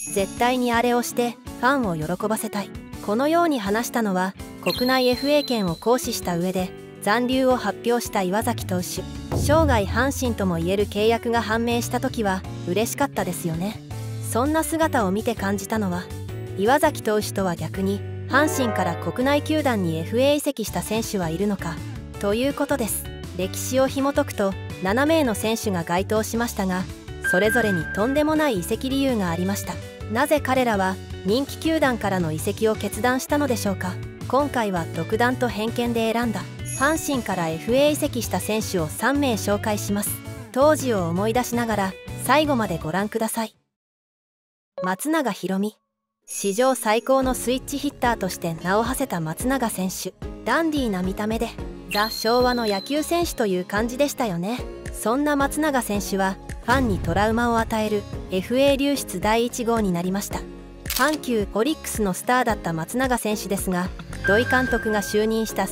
絶対にあれをしてファンを喜ばせたい。このように話したのは国内 FA 権を行使した上で残留を発表した岩崎投手。生涯阪神ともいえる契約が判明した時は嬉しかったですよね。そんな姿を見て感じたのは、岩崎投手とは逆に阪神から国内球団に FA 移籍した選手はいるのかということです。歴史を紐解くと7名の選手が該当しましたが、それぞれにとんでもない移籍理由がありました。なぜ彼らは人気球団からの移籍を決断したのでしょうか。今回は独断と偏見で選んだ阪神から FA 移籍した選手を3名紹介します。当時を思い出しながら最後までご覧ください。松永博美。史上最高のスイッチヒッターとして名を馳せた松永選手。ダンディーな見た目でザ・昭和の野球選手という感じでしたよね。そんな松永選手はファンにトラウマを与える FA 流出第1号になりました。阪急オリックスのスターだった松永選手ですが、土井監督が就任した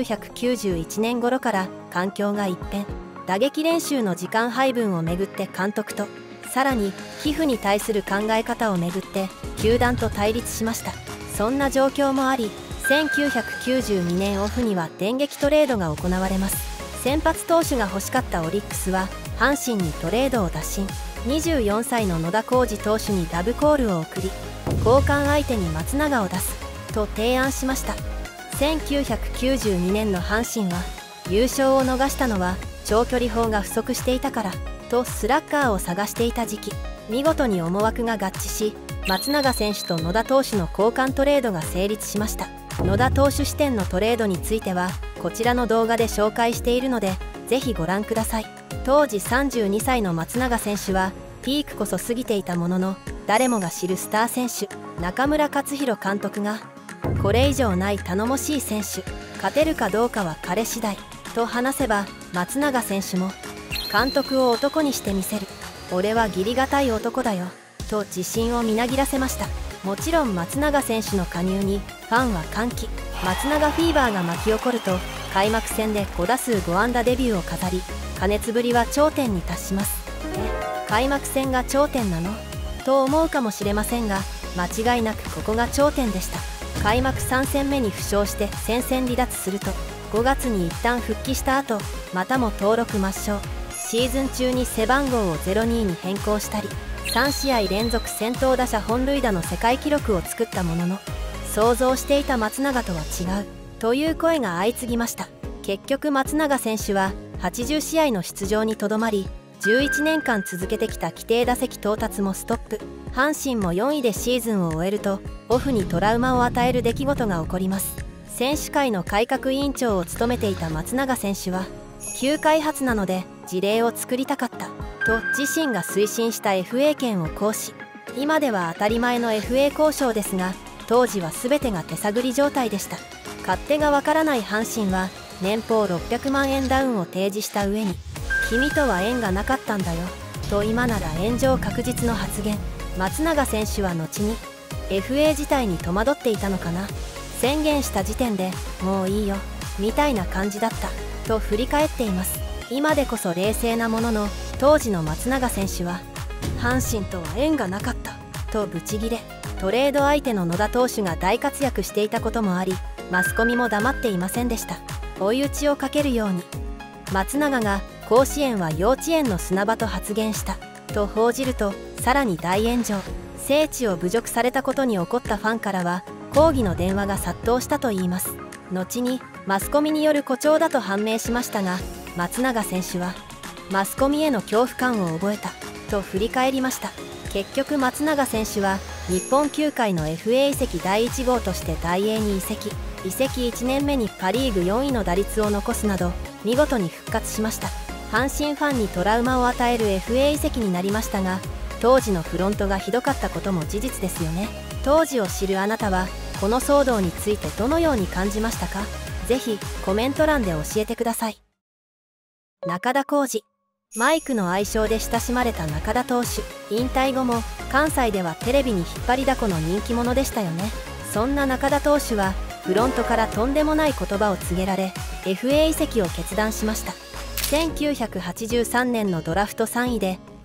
1991年頃から環境が一変。打撃練習の時間配分をめぐって監督と、さらに寄付に対する考え方をめぐって球団と対立しました。そんな状況もあり、1992年オフには電撃トレードが行われます。先発投手が欲しかったオリックスは阪神にトレードを打診。24歳の野田浩二投手にラブコールを送り、交換相手に松永を出すと提案しました。1992年の阪神は優勝を逃したのは長距離砲が不足していたからとスラッガーを探していた時期、見事に思惑が合致し、松永選手と野田投手の交換トレードが成立しました。野田投手視点のトレードについてはこちらの動画で紹介しているのでぜひご覧ください。当時32歳の松永選手はピークこそ過ぎていたものの、誰もが知るスター選手中村勝弘監督がこれ以上ない頼もしい選手、勝てるかどうかは彼次第と話せば、松永選手も監督を男にしてみせる、俺は義理がたい男だよと自信をみなぎらせました。もちろん松永選手の加入にファンは歓喜。松永フィーバーが巻き起こると開幕戦で5打数5安打デビューを飾り、加熱ぶりは頂点に達します。開幕戦が頂点なのと思うかもしれませんが、間違いなくここが頂点でした。開幕3戦目に負傷して戦線離脱すると、5月に一旦復帰した後またも登録抹消。シーズン中に背番号を02に変更したり、3試合連続先頭打者本塁打の世界記録を作ったものの、想像していた松永とは違うという声が相次ぎました。結局松永選手は80試合の出場にとどまり、11年間続けてきた規定打席到達もストップ。阪神も4位でシーズンを終えるとオフにトラウマを与える出来事が起こります。選手会の改革委員長を務めていた松永選手は、球開発なので事例を作りたかったと自身が推進した FA 権を行使。今では当たり前の FA 交渉ですが、当時は全てが手探り状態でした。勝手がわからない阪神は年俸600万円ダウンを提示した上に、君とは縁がなかったんだよと今なら炎上確実の発言。松永選手は後に FA 自体に戸惑っていたのかな、宣言した時点でもういいよみたいな感じだったと振り返っています。今でこそ冷静なものの、当時の松永選手は阪神とは縁がなかったとブチギレ。トレード相手の野田投手が大活躍していたこともあり、マスコミも黙っていませんでした。追い打ちをかけるように松永が甲子園は幼稚園の砂場と発言したと報じると、さらに大炎上。聖地を侮辱されたことに怒ったファンからは抗議の電話が殺到したといいます。後にマスコミによる誇張だと判明しましたが、松永選手はマスコミへの恐怖感を覚えたと振り返りました。結局松永選手は日本球界の FA 移籍第1号として大英に移籍。移籍1年目にパ・リーグ4位の打率を残すなど見事に復活しました。阪神ファンにトラウマを与える FA 移籍になりましたが、当時のフロントがひどかったことも事実ですよね。当時を知るあなたはこの騒動についてどのように感じましたか？ぜひコメント欄で教えてください。中田浩二。マイクの愛称で親しまれた中田投手。引退後も関西ではテレビに引っ張りだこの人気者でしたよね。そんな中田投手はフロントからとんでもない言葉を告げられ FA 移籍を決断しました。1983年のドラフト3位で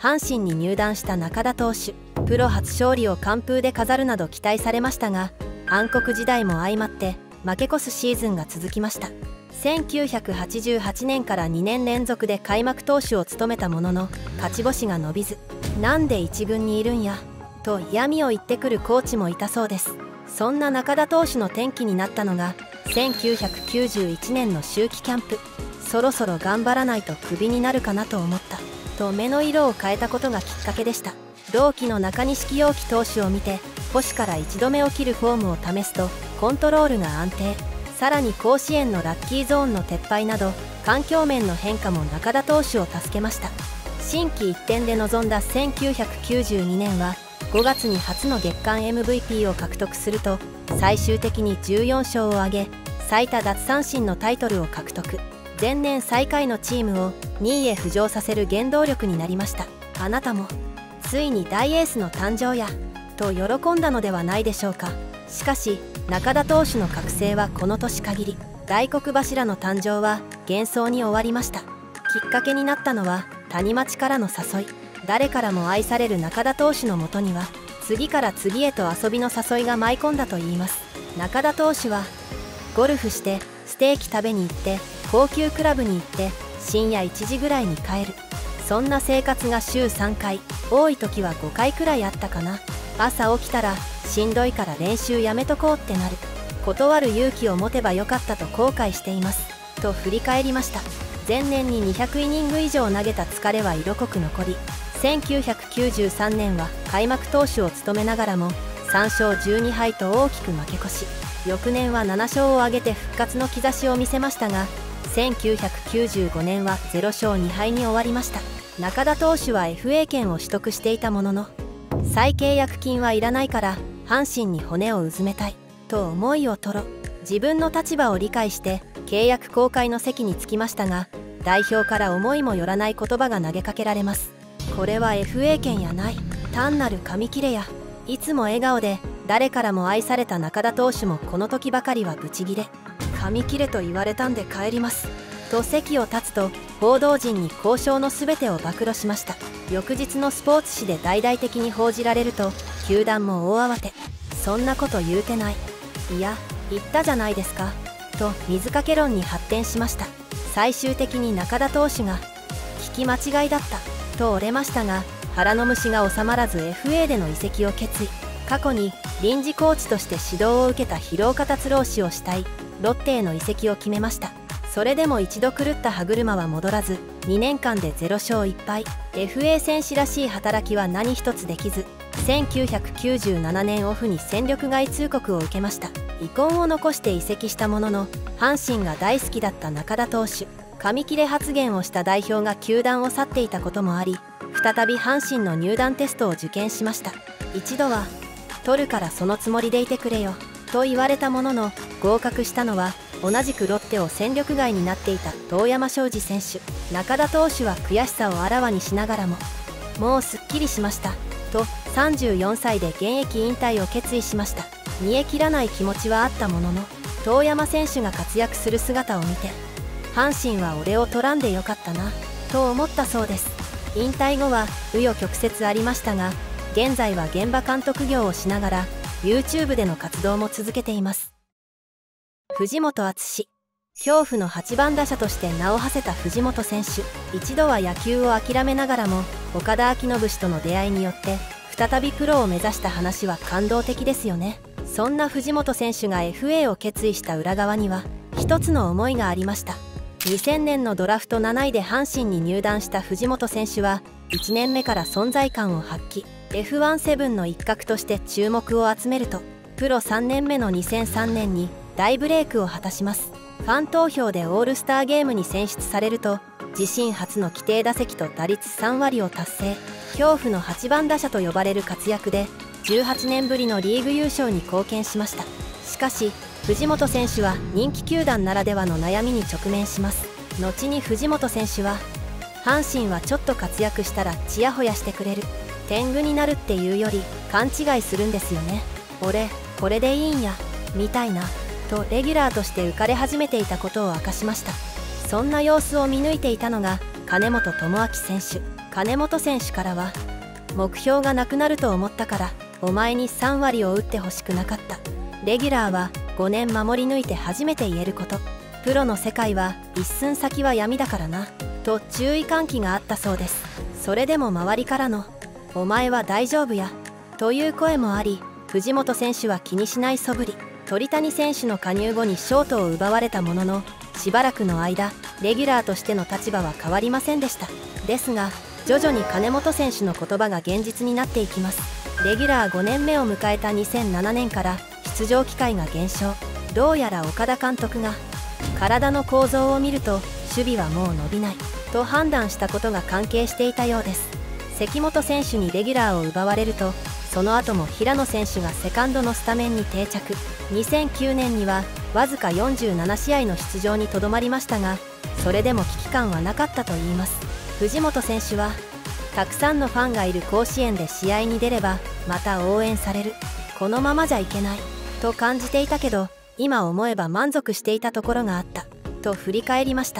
阪神に入団した中田投手、プロ初勝利を完封で飾るなど期待されましたが、暗黒時代も相まって負け越すシーズンが続きました。1988年から2年連続で開幕投手を務めたものの、勝ち星が伸びず、なんで一軍にいるんやと嫌味を言ってくるコーチもいたそうです。そんな中田投手の転機になったのが1991年の秋季キャンプ。そろそろ頑張らないとクビになるかなと思ったと目の色を変えたことがきっかけでした。同期の中西陽樹投手を見て、星から1度目を切るフォームを試すとコントロールが安定、さらに甲子園のラッキーゾーンの撤廃など環境面の変化も中田投手を助けました。心機一転で臨んだ1992年は5月に初の月間 MVP を獲得すると、最終的に14勝を挙げ最多奪三振のタイトルを獲得。前年最下位のチームを2位へ浮上させる原動力になりました。あなたもついに大エースの誕生やと喜んだのではないでしょうか。しかし中田投手の覚醒はこの年限り、大黒柱の誕生は幻想に終わりました。きっかけになったのは谷町からの誘い。誰からも愛される中田投手のもとには次から次へと遊びの誘いが舞い込んだといいます。中田投手はゴルフしてステーキ食べに行って高級クラブに行って深夜1時ぐらいに帰る、そんな生活が週3回、多い時は5回くらいあったかな。朝起きたらしんどいから練習やめとこうってなる。断る勇気を持てばよかったと後悔していますと振り返りました。前年に200イニング以上投げた疲れは色濃く残り、1993年は開幕投手を務めながらも3勝12敗と大きく負け越し、翌年は7勝を挙げて復活の兆しを見せましたが、1995年は0勝2敗に終わりました。中田投手は FA 権を取得していたものの、再契約金はいらないから阪神に骨をうずめたいと思いを吐露。自分の立場を理解して契約更改の席に着きましたが、代表から思いもよらない言葉が投げかけられます。これは FA 権やない、単なる紙切れや。いつも笑顔で誰からも愛された中田投手もこの時ばかりはブチギレ。紙切れと言われたんで帰りますと席を立つと、報道陣に交渉の全てを暴露しました。翌日のスポーツ紙で大々的に報じられると、球団も大慌て。そんなこと言うてない、いや言ったじゃないですかと水かけ論に発展しました。最終的に中田投手が聞き間違いだったと折れましたが、腹の虫が収まらず FA での移籍を決意。過去に臨時コーチとして指導を受けた廣岡達郎氏を慕い、ロッテへの移籍を決めました。それでも一度狂った歯車は戻らず、2年間で0勝1敗、FA 戦士らしい働きは何一つできず、1997年オフに戦力外通告を受けました。遺恨を残して移籍したものの、阪神が大好きだった中田投手、紙切れ発言をした代表が球団を去っていたこともあり、再び阪神の入団テストを受験しました。一度は取るからそのつもりでいてくれよと言われたものの、合格したのは同じくロッテを戦力外になっていた遠山昌司選手。中田投手は悔しさをあらわにしながらも、もうすっきりしましたと34歳で現役引退を決意しました。煮え切らない気持ちはあったものの、遠山選手が活躍する姿を見て、阪神は俺を取らんでよかったなと思ったそうです。引退後は紆余曲折ありましたが、現在は現場監督業をしながら YouTube での活動も続けています。藤本篤、恐怖の8番打者として名を馳せた藤本選手。一度は野球を諦めながらも岡田彰布氏との出会いによって再びプロを目指した話は感動的ですよね。そんな藤本選手が FA を決意した裏側には一つの思いがありました。2000年のドラフト7位で阪神に入団した藤本選手は1年目から存在感を発揮。F17 の一角として注目を集めると、プロ3年目の2003年に大ブレイクを果たします。ファン投票でオールスターゲームに選出されると、自身初の規定打席と打率3割を達成。恐怖の8番打者と呼ばれる活躍で18年ぶりのリーグ優勝に貢献しました。しかし藤本選手は人気球団ならではの悩みに直面します。後に藤本選手は、阪神はちょっと活躍したらちやほやしてくれる、天狗になるっていうより勘違いするんですよね、俺これでいいんやみたいなとレギュラーとして浮かれ始めていたことを明かしました。そんな様子を見抜いていたのが金本智明選手。 金本選手からは、目標がなくなると思ったからお前に3割を打ってほしくなかった。レギュラーは5年守り抜いて初めて言えること。プロの世界は一寸先は闇だからな、と注意喚起があったそうです。それでも周りからのお前は大丈夫やという声もあり、藤本選手は気にしない素振り。鳥谷選手の加入後にショートを奪われたものの、しばらくの間レギュラーとしての立場は変わりませんでした。ですが徐々に金本選手の言葉が現実になっていきます。レギュラー5年目を迎えた2007年から出場機会が減少。どうやら岡田監督が体の構造を見ると守備はもう伸びないと判断したことが関係していたようです。関本選手にレギュラーを奪われると、その後も平野選手がセカンドのスタメンに定着。2009年にはわずか47試合の出場にとどまりましたが、それでも危機感はなかったといいます。藤本選手は、たくさんのファンがいる甲子園で試合に出ればまた応援される、このままじゃいけないと感じていたけど、今思えば満足していたところがあったと振り返りました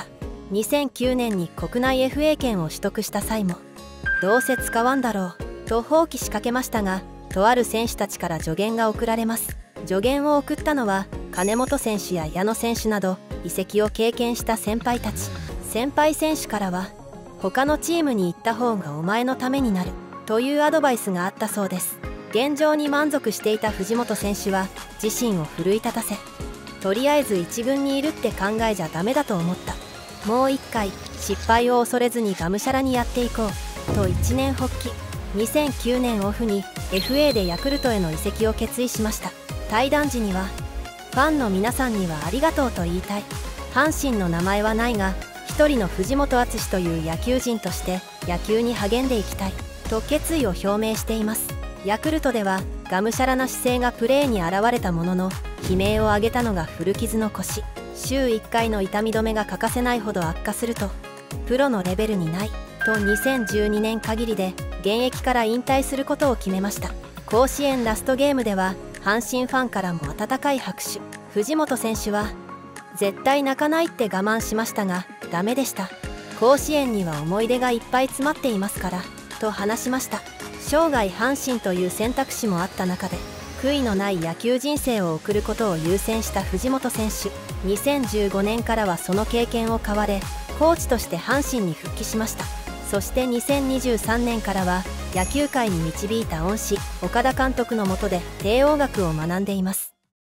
。2009年に国内 FA 権を取得した際も、どうせ使わんだろうと放棄しかけましたが、とある選手たちから助言が送られます。助言を送ったのは金本選手や矢野選手など移籍を経験した先輩たち。先輩選手からは、他のチームに行った方がお前のためになるというアドバイスがあったそうです。現状に満足していた藤本選手は自身を奮い立たせ、とりあえず1軍にいるって考えじゃダメだと思った、もう一回失敗を恐れずにがむしゃらにやっていこうと一念発起。2009年オフに FA でヤクルトへの移籍を決意しました。対談時には、ファンの皆さんにはありがとうと言いたい、阪神の名前はないが一人の藤本篤という野球人として野球に励んでいきたいと決意を表明しています。ヤクルトではがむしゃらな姿勢がプレーに現れたものの、悲鳴を上げたのが古傷の腰。週1回の痛み止めが欠かせないほど悪化するとプロのレベルにないと2012年限りで現役から引退することを決めました。甲子園ラストゲームでは阪神ファンからも温かい拍手。藤本選手は、絶対泣かないって我慢しましたがダメでした、甲子園には思い出がいっぱい詰まっていますからと話しました。生涯阪神という選択肢もあった中で、悔いのない野球人生を送ることを優先した藤本選手。2015年からはその経験を買われ、コーチとして阪神に復帰しました。そして2023年からは野球界に導いた恩師岡田監督の下で帝王学を学んでいます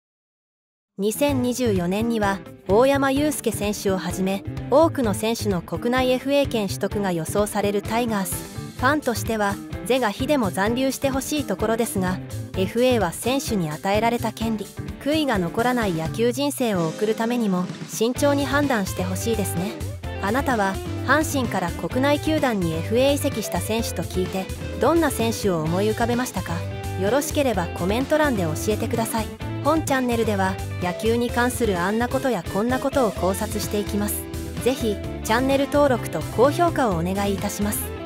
。2024年には大山悠輔選手をはじめ多くの選手の国内 FA 権取得が予想されるタイガース。ファンとしては是が非でも残留してほしいところですが、 FA は選手に与えられた権利。悔いが残らない野球人生を送るためにも慎重に判断してほしいですね。あなたは阪神から国内球団に FA 移籍した選手と聞いてどんな選手を思い浮かべましたか？よろしければコメント欄で教えてください。本チャンネルでは野球に関するあんなことやこんなことを考察していきます。ぜひチャンネル登録と高評価をお願いいたします。